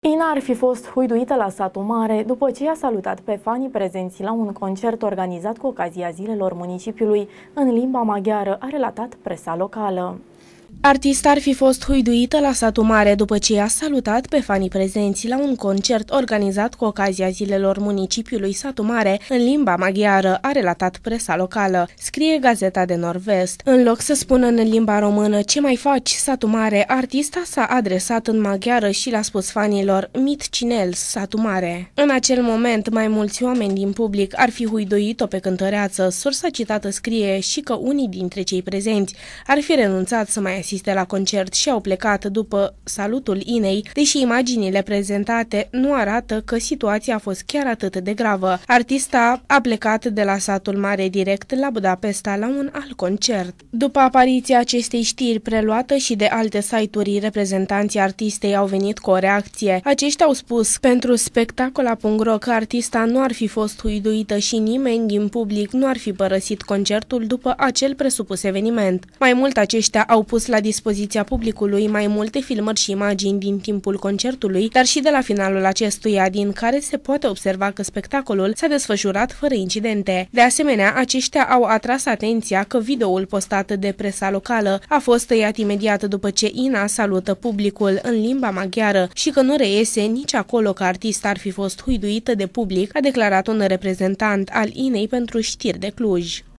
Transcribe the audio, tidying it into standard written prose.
Ina ar fi fost huiduită la satul mare după ce i-a salutat pe fanii prezenți la un concert organizat cu ocazia zilelor municipiului în limba maghiară, a relatat presa locală. Artista ar fi fost huiduită la satul mare după ce i-a salutat pe fanii prezenți la un concert organizat cu ocazia zilelor municipiului Satul Mare în limba maghiară, a relatat presa locală, scrie Gazeta de Nord-Vest. În loc să spună în limba română "ce mai faci, Satul Mare", artista s-a adresat în maghiară și le-a spus fanilor "mit cinels, Satul Mare". În acel moment, mai mulți oameni din public ar fi huiduit-o pe cântăreață. Sursa citată scrie și că unii dintre cei prezenți ar fi renunțat să mai asiste la concert și au plecat după salutul Inei, deși imaginile prezentate nu arată că situația a fost chiar atât de gravă. Artista a plecat de la Satul Mare direct la Budapesta la un alt concert. După apariția acestei știri preluată și de alte site-uri, reprezentanții artistei au venit cu o reacție. Aceștia au spus pentru Spectacola.ro că artista nu ar fi fost huiduită și nimeni din public nu ar fi părăsit concertul după acel presupus eveniment. Mai mult, aceștia au pus la dispoziția publicului mai multe filmări și imagini din timpul concertului, dar și de la finalul acestuia, din care se poate observa că spectacolul s-a desfășurat fără incidente. De asemenea, aceștia au atras atenția că videoul postat de presa locală a fost tăiat imediat după ce Ina salută publicul în limba maghiară și că nu reiese nici acolo că artista ar fi fost huiduită de public, a declarat un reprezentant al Inei pentru Știri de Cluj.